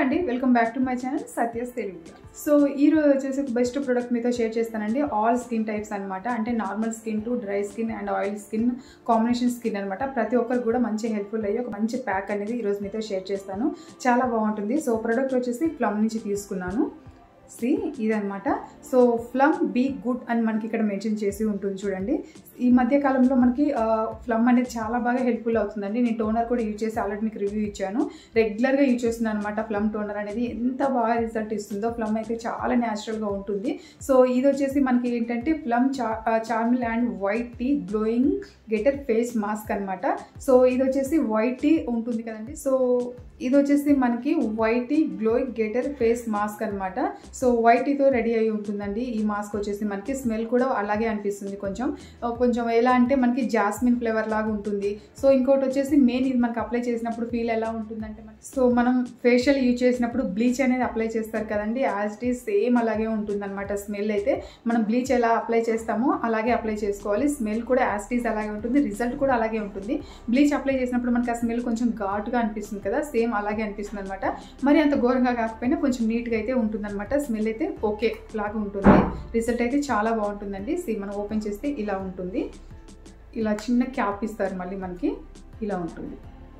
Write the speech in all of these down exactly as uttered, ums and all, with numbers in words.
అండి welcome back to my channel Satyas Telugu. So ఈ రోజు వచ్చేసి బెస్ట్ ప్రోడక్ట్ మీతో షేర్ చేస్తానండి. ఆల్ స్కిన్ టైప్స్ అనమాట, అంటే normal skin to dry skin and oil skin combination skin అనమాట. ప్రతి ఒక్కరు కూడా మంచి హెల్ప్ఫుల్ అయ్యి ఒక మంచి ప్యాక్ అనేది ఈరోజు మీతో షేర్ చేస్తాను. చాలా బాగుంటుంది. సో ప్రోడక్ట్ వచ్చేసి ప్లమ్ నుంచి తీసుకున్నాను. సి ఇదనమాట. సో ఫ్లమ్ బీ గుడ్ అని మనకి ఇక్కడ మెన్షన్ చేసి ఉంటుంది చూడండి. ఈ మధ్య కాలంలో మనకి ఫ్లమ్ అనేది చాలా బాగా హెల్ప్ఫుల్ అవుతుందండి. నేను టోనర్ కూడా యూజ్ చేసి ఆల్రెడీ మీకు రివ్యూ ఇచ్చాను. రెగ్యులర్గా యూజ్ చేస్తున్నాను అనమాట. ఫ్లమ్ టోనర్ అనేది ఎంత బాగా రిజల్ట్ ఇస్తుందో. ఫ్లమ్ అయితే చాలా న్యాచురల్గా ఉంటుంది. సో ఇది వచ్చేసి మనకి ఏంటంటే ఫ్లమ్ చా chamomile and white tea glowing getter face mask అనమాట. సో ఇది వచ్చేసి వైట్ టీ ఉంటుంది కదండి. సో ఇది వచ్చేసి మనకి white tea glowing getter face mask అనమాట. సో వైట్ టీతో రెడీ అయి ఉంటుందండి ఈ మాస్క్ వచ్చేసి. మనకి స్మెల్ కూడా అలాగే అనిపిస్తుంది. కొంచెం కొంచెం ఎలా అంటే మనకి జాస్మిన్ ఫ్లేవర్ లాగా ఉంటుంది. సో ఇంకోటి వచ్చేసి మెయిన్ ఇది మనకి అప్లై చేసినప్పుడు ఫీల్ ఎలా ఉంటుందంటే మనకి, సో మనం ఫేషియల్ యూజ్ చేసినప్పుడు బ్లీచ్ అనేది అప్లై చేస్తారు కదండి, యాజ్ ఇట్ ఈస్ సేమ్ అలాగే ఉంటుంది అనమాట. స్మెల్ అయితే మనం బ్లీచ్ ఎలా అప్లై చేస్తామో అలాగే అప్లై చేసుకోవాలి. స్మెల్ కూడా యాజ్ ఇట్ ఈస్ అలాగే ఉంటుంది, రిజల్ట్ కూడా అలాగే ఉంటుంది. బ్లీచ్ అప్లై చేసినప్పుడు మనకి ఆ స్మెల్ కొంచెం ఘాటుగా అనిపిస్తుంది కదా, సేమ్ అలాగే అనిపిస్తుంది అనమాట. మరి అంత ఘోరంగా కాకపోయినా కొంచెం నీట్గా అయితే ఉంటుంది అనమాట. స్మెల్ అయితే ఓకే లాగా ఉంటుంది. రిజల్ట్ అయితే చాలా బాగుంటుందండి. సీ మనం ఓపెన్ చేస్తే ఇలా ఉంటుంది. ఇలా చిన్న క్యాప్ ఇస్తారు మళ్ళీ మనకి, ఇలా ఉంటుంది.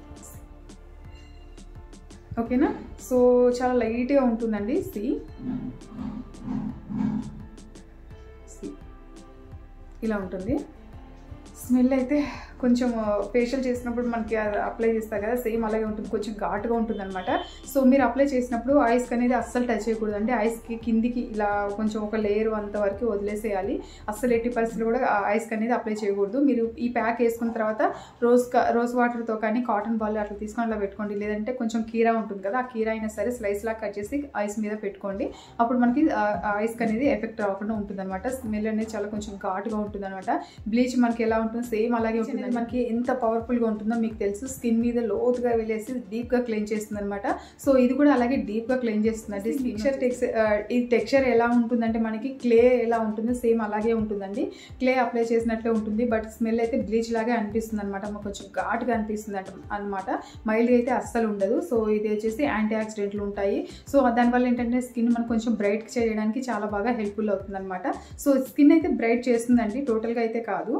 ఓకేనా. సో చాలా లైట్గా ఉంటుందండి. సి సి ఇలా ఉంటుంది. స్మెల్ అయితే కొంచెం ఫేషియల్ చేసినప్పుడు మనకి అప్లై చేస్తారు కదా, సేమ్ అలాగే ఉంటుంది. కొంచెం ఘాటుగా ఉంటుంది అనమాట. సో మీరు అప్లై చేసినప్పుడు ఐస్కి అనేది అస్సలు టచ్ చేయకూడదు అండి. ఐస్కి కిందికి ఇలా కొంచెం ఒక లేయర్ అంతవరకు వదిలేసేయాలి. అస్సలు ఎట్టి పరిస్థితులు కూడా ఐస్కి అనేది అప్లై చేయకూడదు. మీరు ఈ ప్యాక్ వేసుకున్న తర్వాత రోజ్ రోజ్ వాటర్తో కానీ కాటన్ బాల్ అట్లా తీసుకొని అలా పెట్టుకోండి. లేదంటే కొంచెం కీరా ఉంటుంది కదా, ఆ కీరా అయినా సరే స్లైస్ లాగా కట్ చేసి ఐస్ మీద పెట్టుకోండి. అప్పుడు మనకి ఐస్కి అనేది ఎఫెక్ట్ రాకుండా ఉంటుంది అనమాట. స్మెల్ అనేది చాలా కొంచెం ఘాటుగా ఉంటుంది అనమాట. బ్లీచ్ మనకి ఎలా ఉంటుంది సేమ్ అలాగే ఉంటుంది. మనకి ఎంత పవర్ఫుల్గా ఉంటుందో మీకు తెలుసు. స్కిన్ మీద లోతుగా వెళ్ళేసి డీప్గా క్లీన్ చేస్తుంది అనమాట. సో ఇది కూడా అలాగే డీప్గా క్లీన్ చేస్తుందండి. టెక్స్చర్ టెక్స్చర్ ఈ టెక్స్చర్ ఎలా ఉంటుందంటే మనకి క్లే ఎలా ఉంటుందో సేమ్ అలాగే ఉంటుందండి. క్లే అప్లై చేసినట్లే ఉంటుంది. బట్ స్మెల్ అయితే బ్లీచ్ లాగే అనిపిస్తుంది అనమాట. మాకు కొంచెం ఘాటుగా అనిపిస్తుంది అనమాట. మైల్డ్గా అయితే అస్సలు ఉండదు. సో ఇది వచ్చేసి యాంటీ ఆక్సిడెంట్లు ఉంటాయి. సో దానివల్ల ఏంటంటే స్కిన్ మనకు కొంచెం బ్రైట్ చేయడానికి చాలా బాగా హెల్ప్ఫుల్ అవుతుంది అనమాట. సో స్కిన్ అయితే బ్రైట్ చేస్తుందండి, టోటల్గా అయితే కాదు.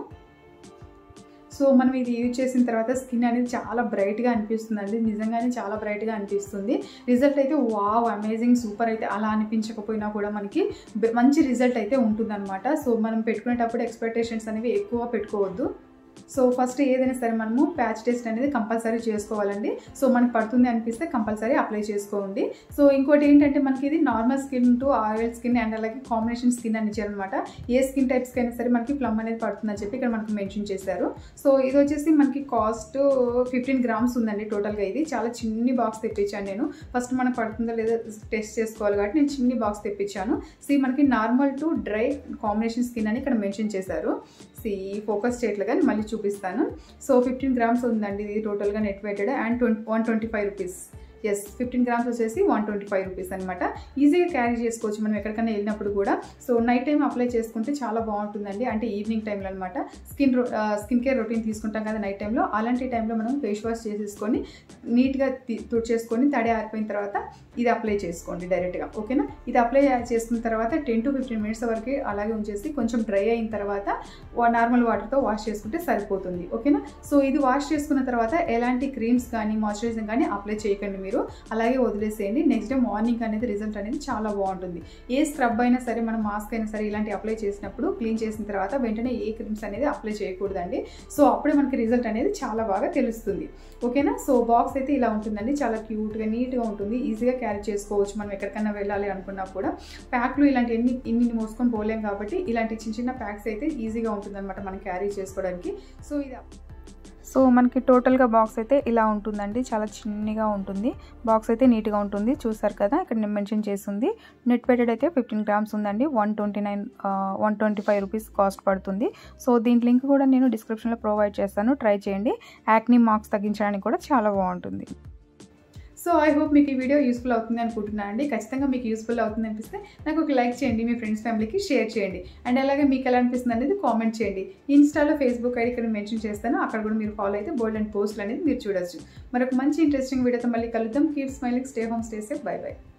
సో మనం ఇది యూజ్ చేసిన తర్వాత స్కిన్ అనేది చాలా బ్రైట్గా అనిపిస్తుందండి. నిజంగానే చాలా బ్రైట్గా అనిపిస్తుంది. రిజల్ట్ అయితే వావ్ అమేజింగ్ సూపర్ అయితే అలా అనిపించకపోయినా కూడా మనకి మంచి రిజల్ట్ అయితే ఉంటుందన్నమాట. సో మనం పెట్టుకునేటప్పుడు ఎక్స్పెక్టేషన్స్ అనేవి ఎక్కువ పెట్టుకోవద్దు. సో ఫస్ట్ ఏదైనా సరే మనము ప్యాచ్ టెస్ట్ అనేది కంపల్సరీ చేసుకోవాలండి. సో మనకి పడుతుంది అనిపిస్తే కంపల్సరీ అప్లై చేసుకోండి. సో ఇంకోటి ఏంటంటే మనకి ఇది normal skin to oil skin and అలాగే కాంబినేషన్ స్కిన్ అని ఇచ్చారనమాట. ఏ స్కిన్ టైప్స్కి అయినా సరే మనకి ప్లమ్ అనేది పడుతుందని చెప్పి ఇక్కడ మనకు మెన్షన్ చేశారు. సో ఇది వచ్చేసి మనకి కాస్ట్ ఫిఫ్టీన్ గ్రామ్స్ ఉందండి టోటల్గా. ఇది చాలా చిన్ని బాక్స్ తెప్పించాను నేను. ఫస్ట్ మనకు పడుతుందో లేదో టెస్ట్ చేసుకోవాలి కాబట్టి నేను చిన్ని బాక్స్ తెప్పించాను. సి మనకి normal to dry combination skin అని ఇక్కడ మెన్షన్ చేశారు. సి ఫోకస్ చేయట్లుగా మళ్ళీ చూపిస్తాను. సో ఫిఫ్టీన్ గ్రామ్స్ ఉందండి ఇది టోటల్గా net weighted and twenty one twenty five rupees. Yes fifteen grams వచ్చేసి వన్ ట్వంటీ ఫైవ్ రూపీస్ అనమాట. ఈజీగా క్యారీ చేసుకోవచ్చు మనం ఎక్కడికైనా వెళ్ళినప్పుడు కూడా. సో నైట్ టైం అప్లై చేసుకుంటే చాలా బాగుంటుందండి. అంటే ఈవినింగ్ టైంలో అనమాట. స్కిన్ స్కిన్ కేర్ రొటీన్ తీసుకుంటాం కదా నైట్ టైంలో, అలాంటి టైంలో మనం ఫేస్ వాష్ చేసేసుకొని నీట్గా తుడిచేసుకొని తడి ఆరిపోయిన తర్వాత ఇది అప్లై చేసుకోండి డైరెక్ట్గా. ఓకేనా. ఇది అప్లై చేసుకున్న తర్వాత టెన్ టు ఫిఫ్టీన్ మినిట్స్ వరకు అలాగే ఉంచేసి కొంచెం డ్రై అయిన తర్వాత నార్మల్ వాటర్తో వాష్ చేసుకుంటే సరిపోతుంది. ఓకేనా. సో ఇది వాష్ చేసుకున్న తర్వాత ఎలాంటి క్రీమ్స్ కానీ మాయిశ్చరైజింగ్ కానీ అప్లై చేయకండి మీరు, అలాగే వదిలేసేయండి. నెక్స్ట్ డే మార్నింగ్ అనేది రిజల్ట్ అనేది చాలా బాగుంటుంది. ఏ స్క్రబ్ అయినా సరే మనం మాస్క్ అయినా సరే ఇలాంటి అప్లై చేసినప్పుడు క్లీన్ చేసిన తర్వాత వెంటనే ఏ క్రీమ్స్ అనేది అప్లై చేయకూడదండి. సో అప్పుడే మనకి రిజల్ట్ అనేది చాలా బాగా తెలుస్తుంది. ఓకేనా. సో బాక్స్ అయితే ఇలా ఉంటుందండి. చాలా క్యూట్గా నీట్గా ఉంటుంది. ఈజీగా క్యారీ చేసుకోవచ్చు మనం ఎక్కడికైనా వెళ్ళాలి అనుకున్నా కూడా. ప్యాక్లు ఇలాంటి ఎన్ని ఇన్ని మోసుకొని పోలేం కాబట్టి ఇలాంటి చిన్న చిన్న ప్యాక్స్ అయితే ఈజీగా ఉంటుంది అనమాట మనం క్యారీ చేసుకోవడానికి. సో ఇది సో మనకి టోటల్గా బాక్స్ అయితే ఇలా ఉంటుందండి. చాలా చిన్నగా ఉంటుంది. బాక్స్ అయితే నీట్గా ఉంటుంది. చూసారు కదా ఇక్కడ నేను మెన్షన్ చేసింది. నెట్ వెయిటెడ్ అయితే ఫిఫ్టీన్ గ్రామ్స్ ఉందండి. One twenty nine one twenty five rupees cost పడుతుంది. సో దీని లింక్ కూడా నేను డిస్క్రిప్షన్లో ప్రొవైడ్ చేస్తాను, ట్రై చేయండి. యాక్నీ మార్క్స్ తగ్గించడానికి కూడా చాలా బాగుంటుంది. సో ఐ హోప్ మీకు ఈ వీడియో యూస్ఫుల్ అవుతుంది అనుకుంటున్నాను అండి. ఖచ్చితంగా మీకు యూస్ఫుల్ అవుతుంది అనిపిస్తే నాకు ఒక లైక్ చేయండి, మీ ఫ్రెండ్స్ ఫ్యామిలీకి షేర్ చేయండి. అండ్ అలాగే మీకు ఎలా అనిపిస్తుంది అనేది కామెంట్ చేయండి. ఇన్స్టాలో ఫేస్బుక్ ఐడి ఇక్కడ మెన్షన్ చేస్తాను, అక్కడ కూడా మీరు ఫాలో అయితే బోల్డ్ అండ్ పోస్ట్లు అనేది మీరు చూడొచ్చు. మరొక మంచి ఇంట్రెస్టింగ్ వీడియోతో మళ్ళీ కలుద్దాం. Keep smiling, stay home, stay safe, bye by.